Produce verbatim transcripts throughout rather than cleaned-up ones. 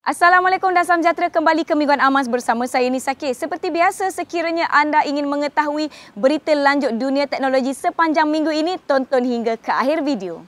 Assalamualaikum dan salam sejahtera, kembali ke Mingguan Amas bersama saya Nisakir. Seperti biasa, sekiranya anda ingin mengetahui berita lanjut dunia teknologi sepanjang minggu ini, tonton hingga ke akhir video.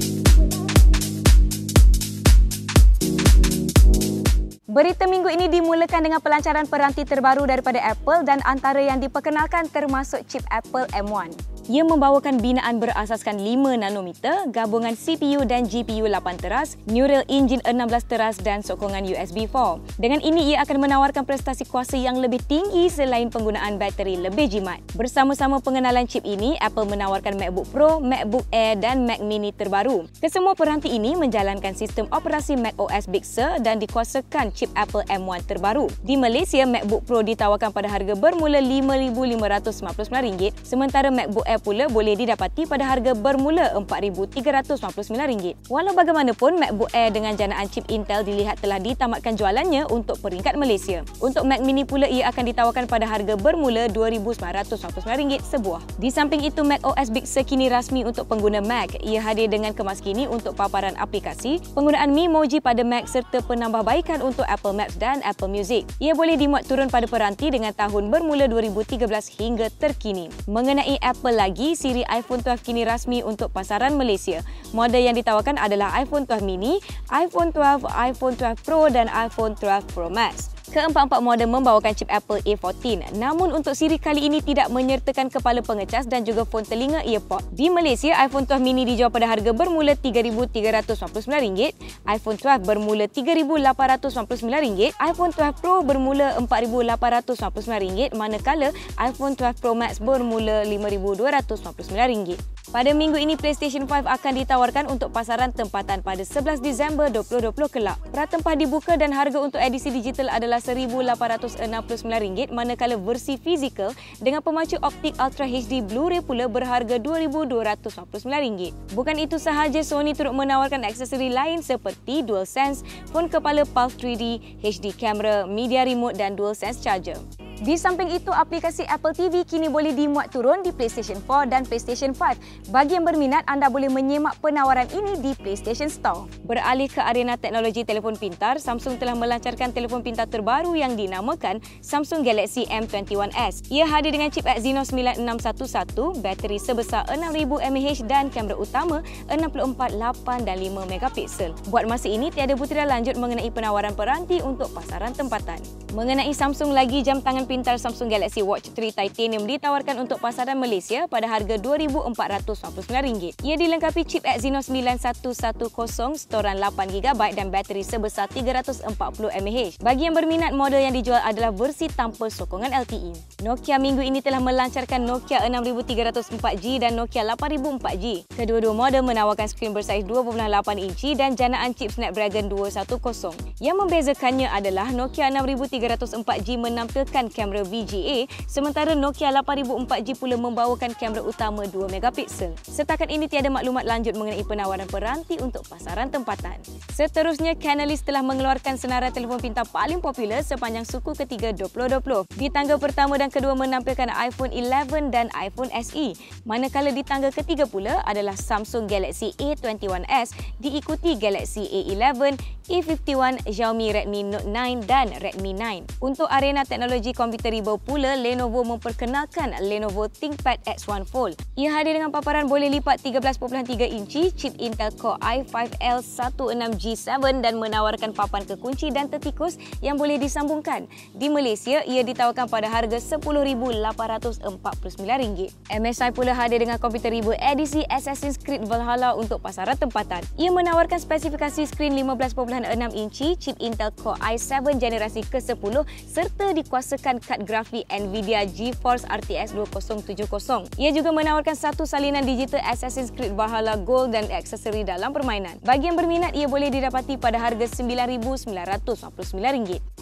Berita minggu ini dimulakan dengan pelancaran peranti terbaru daripada Apple dan antara yang diperkenalkan termasuk chip Apple M one. Ia membawakan binaan berasaskan lima nanometer, gabungan C P U dan G P U lapan teras, Neural Engine enam belas teras dan sokongan U S B empat. Dengan ini, ia akan menawarkan prestasi kuasa yang lebih tinggi selain penggunaan bateri lebih jimat. Bersama-sama pengenalan chip ini, Apple menawarkan Macbook Pro, Macbook Air dan Mac Mini terbaru. Kesemua peranti ini menjalankan sistem operasi macOS Big Sur dan dikuasakan chip Apple M one terbaru. Di Malaysia, Macbook Pro ditawarkan pada harga bermula lima ribu lima ratus sembilan puluh sembilan ringgit, sementara Macbook Air pula boleh didapati pada harga bermula empat ribu tiga ratus sembilan puluh sembilan ringgit. Walau bagaimanapun, Macbook Air dengan janaan chip Intel dilihat telah ditamatkan jualannya untuk peringkat Malaysia. Untuk Mac Mini pula, ia akan ditawarkan pada harga bermula dua ribu sembilan ratus sembilan puluh sembilan ringgit sebuah. Di samping itu, macOS Big Sur kini rasmi untuk pengguna Mac. Ia hadir dengan kemas kini untuk paparan aplikasi, penggunaan Memoji pada Mac serta penambahbaikan untuk Apple Maps dan Apple Music. Ia boleh dimuat turun pada peranti dengan tahun bermula dua ribu tiga belas hingga terkini. Mengenai Apple lagi, siri iPhone twelve kini rasmi untuk pasaran Malaysia. Model yang ditawarkan adalah iPhone twelve mini, iPhone twelve, iPhone twelve Pro dan iPhone twelve Pro Max. Keempat-empat model membawakan chip Apple A fourteen. Namun untuk siri kali ini tidak menyertakan kepala pengecas dan juga fon telinga earpod. Di Malaysia, iPhone twelve mini dijual pada harga bermula tiga ribu tiga ratus sembilan puluh sembilan ringgit, iPhone twelve bermula tiga ribu lapan ratus sembilan puluh sembilan ringgit, iPhone twelve Pro bermula empat ribu lapan ratus sembilan puluh sembilan ringgit, manakala iPhone twelve Pro Max bermula lima ribu dua ratus sembilan puluh sembilan ringgit. Pada minggu ini, PlayStation five akan ditawarkan untuk pasaran tempatan pada sebelas Disember dua ribu dua puluh kelak. Pratempah dibuka dan harga untuk edisi digital adalah seribu lapan ratus enam puluh sembilan ringgit, manakala versi fizikal dengan pemacu optik Ultra H D Blu-ray pula berharga dua ribu dua ratus sembilan puluh sembilan ringgit. Bukan itu sahaja, Sony turut menawarkan aksesori lain seperti DualSense, fon kepala Pulse three D, H D kamera, media remote dan DualSense charger. Di samping itu, aplikasi Apple T V kini boleh dimuat turun di PlayStation four dan PlayStation five. Bagi yang berminat, anda boleh menyemak penawaran ini di PlayStation Store. Beralih ke arena teknologi telefon pintar, Samsung telah melancarkan telefon pintar terbaru yang dinamakan Samsung Galaxy M dua puluh satu S. Ia hadir dengan chip Exynos sembilan enam satu satu, bateri sebesar enam ribu mAh dan kamera utama enam puluh empat, lapan dan lima megapiksel. Buat masa ini, tiada butiran lanjut mengenai penawaran peranti untuk pasaran tempatan. Mengenai Samsung lagi, jam tangan pintar Samsung Galaxy Watch three Titanium ditawarkan untuk pasaran Malaysia pada harga dua ribu empat ratus sembilan puluh sembilan ringgit. Ia dilengkapi chip Exynos sembilan satu satu kosong, storan lapan giga byte dan bateri sebesar tiga ratus empat puluh mAh. Bagi yang berminat, model yang dijual adalah versi tanpa sokongan L T E. Nokia minggu ini telah melancarkan Nokia enam ribu tiga ratus empat G dan Nokia lapan ribu empat G. Kedua-dua model menawarkan skrin bersaiz dua perpuluhan lapan inci dan janaan chip Snapdragon dua satu kosong. Yang membezakannya adalah Nokia enam ribu tiga ratus empat G menampilkan kamera V G A, sementara Nokia lapan ribu empat G pula membawakan kamera utama dua megapiksel. Setakat ini tiada maklumat lanjut mengenai penawaran peranti untuk pasaran tempatan. Seterusnya, Canalys telah mengeluarkan senarai telefon pintar paling popular sepanjang suku ketiga dua ribu dua puluh. Di tangga pertama dan kedua menampilkan iPhone eleven dan iPhone S E. Manakala di tangga ketiga pula adalah Samsung Galaxy A dua puluh satu S, diikuti Galaxy A eleven, A lima puluh satu, Xiaomi Redmi Note nine dan Redmi nine. Untuk arena teknologi komputer riba pula, Lenovo memperkenalkan Lenovo ThinkPad X one Fold. Ia hadir dengan paparan boleh lipat tiga belas perpuluhan tiga inci, chip Intel Core i lima L sixteen G seven dan menawarkan papan kekunci dan tertikus yang boleh disambungkan. Di Malaysia, ia ditawarkan pada harga sepuluh ribu lapan ratus empat puluh sembilan ringgit. M S I pula hadir dengan komputer riba edisi Assassin's Creed Valhalla untuk pasaran tempatan. Ia menawarkan spesifikasi skrin lima belas perpuluhan enam inci, chip Intel Core i seven generasi ke sepuluh serta dikuasakan kad grafik Nvidia GeForce R T X dua ribu tujuh puluh. Ia juga menawarkan satu salinan digital Assassin's Creed Valhalla Gold dan aksesori dalam permainan. Bagi yang berminat, ia boleh didapati pada harga sembilan ribu sembilan ratus sembilan puluh sembilan ringgit.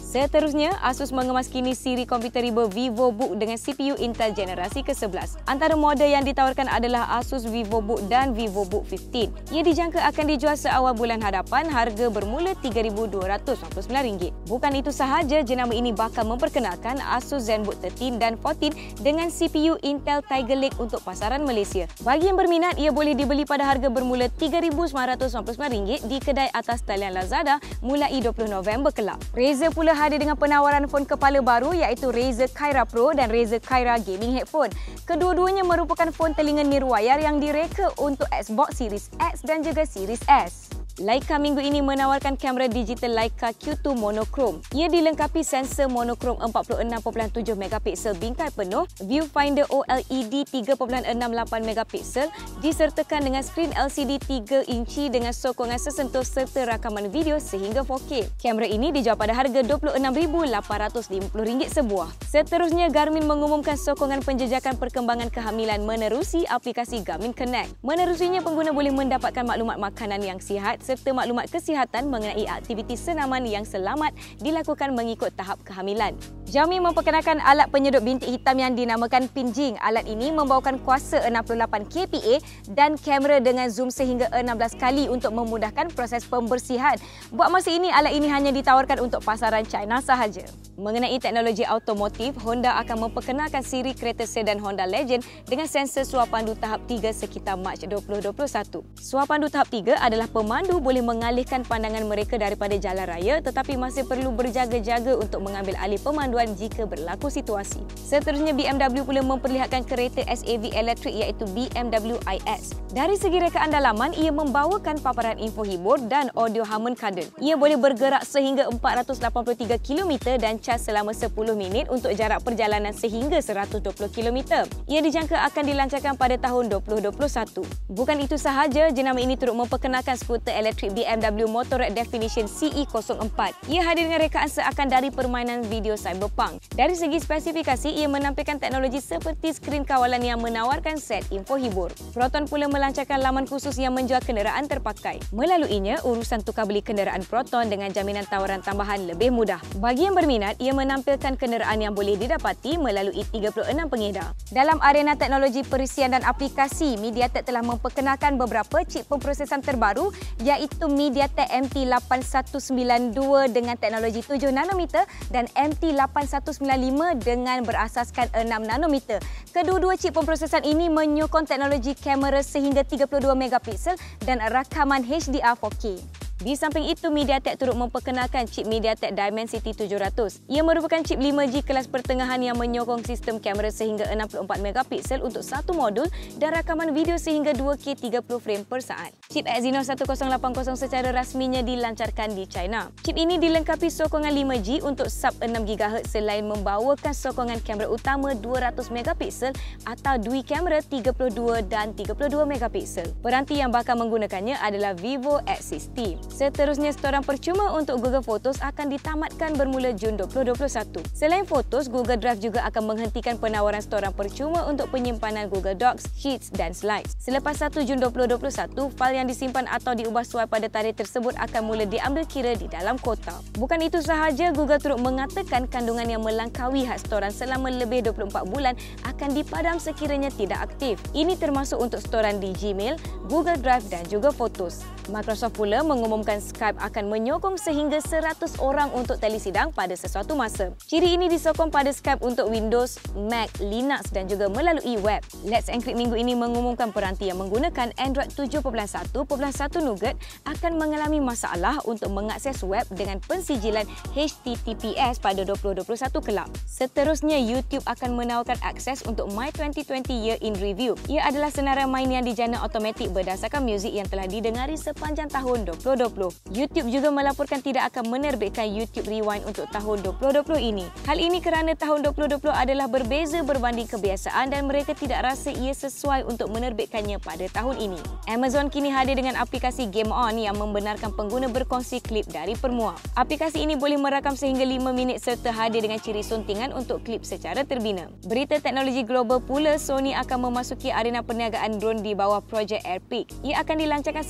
Seterusnya, Asus mengemas kini siri komputer riba VivoBook dengan C P U Intel generasi ke sebelas. Antara model yang ditawarkan adalah Asus VivoBook dan VivoBook lima belas. Ia dijangka akan dijual seawal bulan hadapan, harga bermula tiga ribu dua ratus sembilan puluh sembilan ringgit. Bukan itu sahaja, jenama ini bakal memperkenalkan Asus ZenBook tiga belas dan empat belas dengan C P U Intel Tiger Lake untuk pasaran Malaysia. Bagi yang berminat, ia boleh dibeli pada harga bermula tiga ribu sembilan ratus sembilan puluh sembilan ringgit di kedai atas talian Lazada mulai dua puluh November kelak. Razer pula hadir dengan penawaran fon kepala baru iaitu Razer Kyra Pro dan Razer Kyra Gaming Headphone. Kedua-duanya merupakan fon telinga nirwayar yang direka untuk Xbox Series X dan juga Series S. Leica minggu ini menawarkan kamera digital Leica Q dua monochrome. Ia dilengkapi sensor monochrome empat puluh enam perpuluhan tujuh megapiksel bingkai penuh, viewfinder O L E D tiga perpuluhan enam lapan megapiksel, disertakan dengan skrin L C D tiga inci dengan sokongan sesentuh serta rakaman video sehingga empat K. Kamera ini dijual pada harga dua puluh enam ribu lapan ratus lima puluh ringgit sebuah. Seterusnya, Garmin mengumumkan sokongan penjejakan perkembangan kehamilan menerusi aplikasi Garmin Connect. Menerusinya, pengguna boleh mendapatkan maklumat makanan yang sihat serta maklumat kesihatan mengenai aktiviti senaman yang selamat dilakukan mengikut tahap kehamilan. Xiaomi memperkenalkan alat penyedut bintik hitam yang dinamakan Pinjing. Alat ini membawakan kuasa enam puluh lapan K P A dan kamera dengan zoom sehingga enam belas kali untuk memudahkan proses pembersihan. Buat masa ini, alat ini hanya ditawarkan untuk pasaran China sahaja. Mengenai teknologi automotif, Honda akan memperkenalkan siri kereta sedan Honda Legend dengan sensor suar pandu tahap tiga sekitar Mac dua ribu dua puluh satu. Suar pandu tahap tiga adalah pemandu boleh mengalihkan pandangan mereka daripada jalan raya tetapi masih perlu berjaga-jaga untuk mengambil alih pemanduan jika berlaku situasi. Seterusnya, B M W pula memperlihatkan kereta S A V elektrik iaitu B M W i X. Dari segi rekaan dalaman, ia membawakan paparan info hibur dan audio Harman Kardon. Ia boleh bergerak sehingga empat ratus lapan puluh tiga kilometer dan cas selama sepuluh minit untuk jarak perjalanan sehingga seratus dua puluh kilometer. Ia dijangka akan dilancarkan pada tahun dua ribu dua puluh satu. Bukan itu sahaja, jenama ini turut memperkenalkan skuter elektrik B M W Motorrad Definition C E kosong empat. Ia hadir dengan rekaan seakan dari permainan video cyberpunk. Dari segi spesifikasi, ia menampilkan teknologi seperti skrin kawalan yang menawarkan set info hibur. Proton pula melancarkan laman khusus yang menjual kenderaan terpakai. Melaluinya, urusan tukar beli kenderaan Proton dengan jaminan tawaran tambahan lebih mudah. Bagi yang berminat, ia menampilkan kenderaan yang boleh didapati melalui tiga puluh enam pengedar. Dalam arena teknologi perisian dan aplikasi, MediaTek telah memperkenalkan beberapa chip pemprosesan terbaru iaitu MediaTek M T lapan satu sembilan dua dengan teknologi tujuh nanometer dan M T lapan satu sembilan lima dengan berasaskan enam nanometer. Kedua-dua chip pemprosesan ini menyokong teknologi kamera sehingga tiga puluh dua megapiksel dan rakaman H D R empat K. Di samping itu, MediaTek turut memperkenalkan chip MediaTek Dimensity tujuh ratus. Ia merupakan chip lima G kelas pertengahan yang menyokong sistem kamera sehingga enam puluh empat megapiksel untuk satu modul dan rakaman video sehingga dua K tiga puluh frame per saat. Chip Exynos seribu lapan puluh secara rasminya dilancarkan di China. Chip ini dilengkapi sokongan lima G untuk sub enam gigahertz selain membawakan sokongan kamera utama dua ratus megapiksel atau dui kamera tiga puluh dua dan tiga puluh dua megapiksel. Peranti yang bakal menggunakannya adalah Vivo X enam puluh. Seterusnya, storan percuma untuk Google Photos akan ditamatkan bermula Jun dua ribu dua puluh satu. Selain Photos, Google Drive juga akan menghentikan penawaran storan percuma untuk penyimpanan Google Docs, Sheets dan Slides. Selepas satu Jun dua ribu dua puluh satu, fail yang disimpan atau diubah suai pada tarikh tersebut akan mula diambil kira di dalam kota. Bukan itu sahaja, Google turut mengatakan kandungan yang melangkaui had storan selama lebih dua puluh empat bulan akan dipadam sekiranya tidak aktif. Ini termasuk untuk storan di Gmail, Google Drive dan juga Photos. Microsoft pula mengumumkan Skype akan menyokong sehingga seratus orang untuk telesidang pada sesuatu masa. Ciri ini disokong pada Skype untuk Windows, Mac, Linux dan juga melalui web. Let's Encrypt minggu ini mengumumkan peranti yang menggunakan Android tujuh titik satu titik satu Nougat akan mengalami masalah untuk mengakses web dengan pensijilan H T T P S pada dua ribu dua puluh satu kelak. Seterusnya, YouTube akan menawarkan akses untuk My dua ribu dua puluh Year in Review. Ia adalah senarai main yang dijana automatik berdasarkan muzik yang telah didengari sepanjang tahun dua ribu dua puluh. YouTube juga melaporkan tidak akan menerbitkan YouTube Rewind untuk tahun dua ribu dua puluh ini. Hal ini kerana tahun dua ribu dua puluh adalah berbeza berbanding kebiasaan dan mereka tidak rasa ia sesuai untuk menerbitkannya pada tahun ini. Amazon kini hadir dengan aplikasi Game On yang membenarkan pengguna berkongsi klip dari permuah. Aplikasi ini boleh merakam sehingga lima minit serta hadir dengan ciri suntingan untuk klip secara terbina. Berita teknologi global pula, Sony akan memasuki arena perniagaan drone di bawah projek Airpeak. Ia akan dilancarkan secara rasmi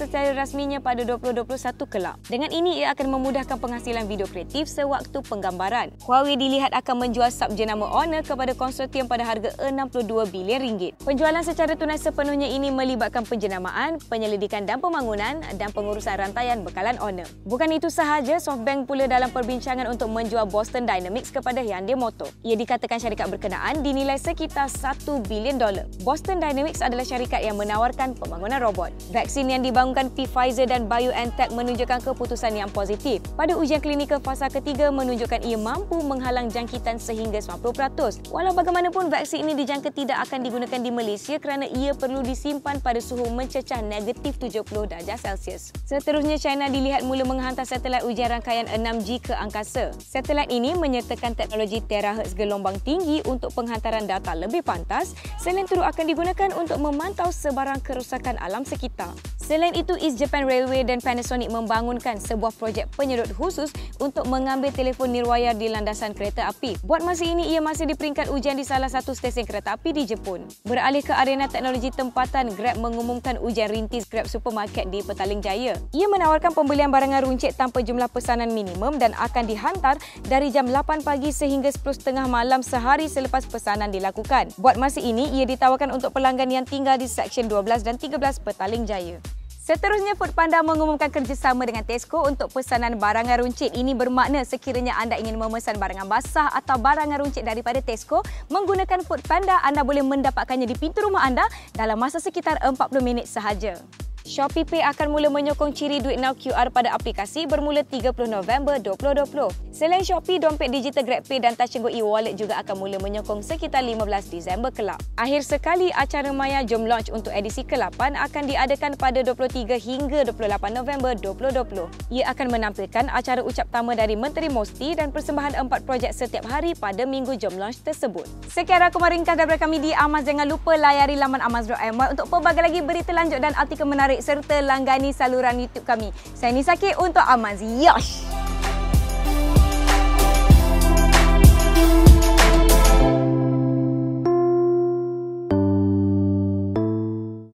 rasminya pada dua ribu dua puluh satu kelak. Dengan ini, ia akan memudahkan penghasilan video kreatif sewaktu penggambaran. Huawei dilihat akan menjual sub jenama Honor kepada konsortium pada harga enam puluh dua bilion ringgit. Penjualan secara tunai sepenuhnya ini melibatkan penjenamaan, penyelidikan dan pembangunan dan pengurusan rantaian bekalan Honor. Bukan itu sahaja, SoftBank pula dalam perbincangan untuk menjual Boston Dynamics kepada Hyundai Motor. Ia dikatakan syarikat berkenaan dinilai sekitar satu bilion dolar. Boston Dynamics adalah syarikat yang menawarkan pembangunan robot. Vaksin yang dibangunkan Pfizer dan BioNTech menunjukkan keputusan yang positif. Pada ujian klinikal fasa ketiga menunjukkan ia mampu menghalang jangkitan sehingga sembilan puluh peratus. Walau bagaimanapun, vaksin ini dijangka tidak akan digunakan di Malaysia kerana ia perlu disimpan pada suhu mencecah negatif tujuh puluh darjah Celsius. Seterusnya, China dilihat mula menghantar satelit ujian rangkaian enam G ke angkasa. Satelit ini menyertakan teknologi terahertz gelombang tinggi untuk penghantaran data lebih pantas. Selain itu akan digunakan untuk memantau sebarang kerosakan alam sekitar. Selain itu, East Japan Railway dan Panasonic membangunkan sebuah projek penyedut khusus untuk mengambil telefon nirwayar di landasan kereta api. Buat masa ini, ia masih di peringkat ujian di salah satu stesen kereta api di Jepun. Beralih ke arena teknologi tempatan, Grab mengumumkan ujian rintis Grab Supermarket di Petaling Jaya. Ia menawarkan pembelian barangan runcit tanpa jumlah pesanan minimum dan akan dihantar dari jam lapan pagi sehingga sepuluh tiga puluh malam sehari selepas pesanan dilakukan. Buat masa ini, ia ditawarkan untuk pelanggan yang tinggal di Seksyen dua belas dan tiga belas Petaling Jaya. Seterusnya, Foodpanda mengumumkan kerjasama dengan Tesco untuk pesanan barangan runcit. Ini bermakna sekiranya anda ingin memesan barangan basah atau barangan runcit daripada Tesco, menggunakan Foodpanda, anda boleh mendapatkannya di pintu rumah anda dalam masa sekitar empat puluh minit sahaja. Shopee Pay akan mula menyokong ciri Duit Now Q R pada aplikasi bermula tiga puluh November dua ribu dua puluh. Selain Shopee, dompet digital GrabPay dan Touch and Go e-wallet juga akan mula menyokong sekitar lima belas Disember kelak. Akhir sekali, acara maya Jom Launch untuk edisi ke lapan akan diadakan pada dua puluh tiga hingga dua puluh lapan November dua ribu dua puluh. Ia akan menampilkan acara ucap tama dari Menteri Mosti dan persembahan empat projek setiap hari pada Minggu Jom Launch tersebut. Sekian rakaman ringkas daripada kami di Amas. Jangan lupa layari laman amas dot my untuk pelbagai lagi berita lanjut dan artikel menarik serta langgani saluran YouTube kami. Saya Nisaki untuk Amas. Yosh!